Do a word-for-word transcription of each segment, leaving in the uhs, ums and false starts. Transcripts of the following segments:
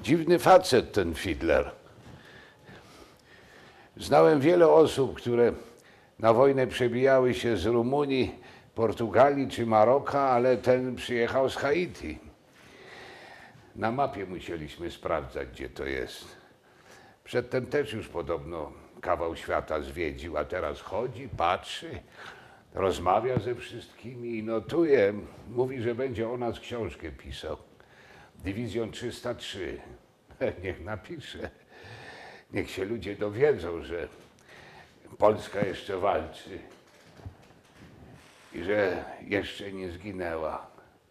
Dziwny facet ten Fiedler. Znałem wiele osób, które na wojnę przebijały się z Rumunii, Portugalii czy Maroka, ale ten przyjechał z Haiti. Na mapie musieliśmy sprawdzać, gdzie to jest. Przedtem też już podobno kawał świata zwiedził, a teraz chodzi, patrzy, rozmawia ze wszystkimi i notuje. Mówi, że będzie o nas książkę pisał. Dywizjon trzysta trzy. Niech napisze. Niech się ludzie dowiedzą, że Polska jeszcze walczy i że jeszcze nie zginęła.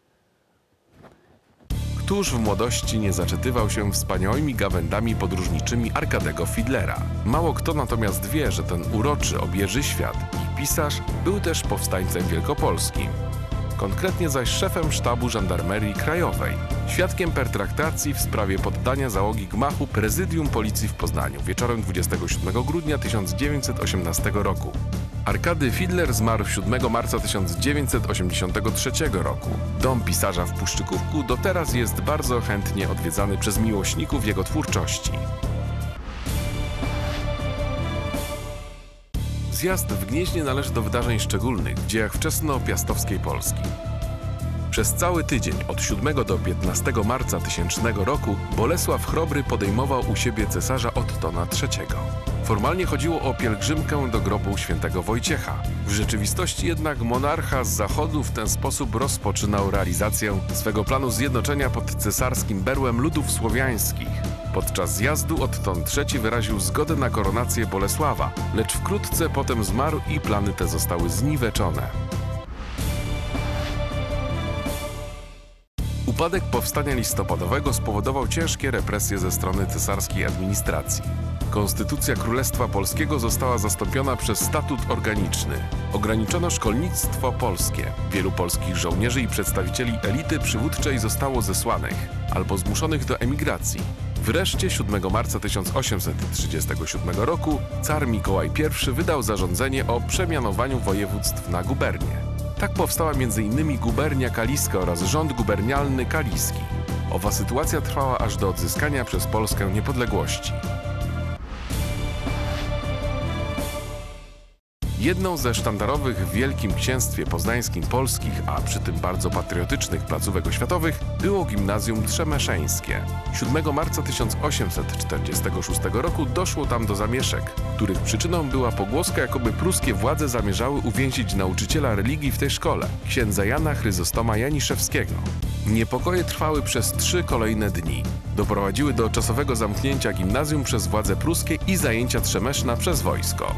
Któż w młodości nie zaczytywał się wspaniałymi gawędami podróżniczymi Arkadego Fiedlera? Mało kto natomiast wie, że ten uroczy, obieży świat i pisarz był też powstańcem wielkopolskim. Konkretnie zaś szefem sztabu Żandarmerii Krajowej, świadkiem pertraktacji w sprawie poddania załogi gmachu Prezydium Policji w Poznaniu wieczorem dwudziestego siódmego grudnia tysiąc dziewięćset osiemnastego roku. Arkady Fiedler zmarł siódmego marca tysiąc dziewięćset osiemdziesiątego trzeciego roku. Dom pisarza w Puszczykówku do teraz jest bardzo chętnie odwiedzany przez miłośników jego twórczości. Zjazd w Gnieźnie należy do wydarzeń szczególnych w dziejach wczesnopiastowskiej Polski. Przez cały tydzień od siódmego do piętnastego marca tysięcznego roku Bolesław Chrobry podejmował u siebie cesarza Ottona trzeciego. Formalnie chodziło o pielgrzymkę do grobu świętego Wojciecha. W rzeczywistości jednak monarcha z zachodu w ten sposób rozpoczynał realizację swego planu zjednoczenia pod cesarskim berłem ludów słowiańskich. Podczas zjazdu Otton trzeci wyraził zgodę na koronację Bolesława, lecz wkrótce potem zmarł i plany te zostały zniweczone. Upadek powstania listopadowego spowodował ciężkie represje ze strony cesarskiej administracji. Konstytucja Królestwa Polskiego została zastąpiona przez statut organiczny. Ograniczono szkolnictwo polskie. Wielu polskich żołnierzy i przedstawicieli elity przywódczej zostało zesłanych albo zmuszonych do emigracji. Wreszcie siódmego marca tysiąc osiemset trzydziestego siódmego roku car Mikołaj pierwszy wydał zarządzenie o przemianowaniu województw na gubernie. Tak powstała między innymi gubernia kaliska oraz rząd gubernialny kaliski. Owa sytuacja trwała aż do odzyskania przez Polskę niepodległości. Jedną ze sztandarowych w Wielkim Księstwie Poznańskim polskich, a przy tym bardzo patriotycznych placówek oświatowych było Gimnazjum Trzemeszeńskie. siódmego marca tysiąc osiemset czterdziestego szóstego roku doszło tam do zamieszek, których przyczyną była pogłoska, jakoby pruskie władze zamierzały uwięzić nauczyciela religii w tej szkole, księdza Jana Chryzostoma Janiszewskiego. Niepokoje trwały przez trzy kolejne dni. Doprowadziły do czasowego zamknięcia gimnazjum przez władze pruskie i zajęcia Trzemeszna przez wojsko.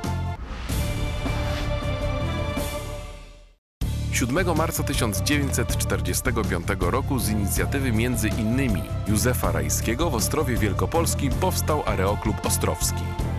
siódmego marca tysiąc dziewięćset czterdziestego piątego roku z inicjatywy między innymi Józefa Rajskiego w Ostrowie Wielkopolskim powstał Aeroklub Ostrowski.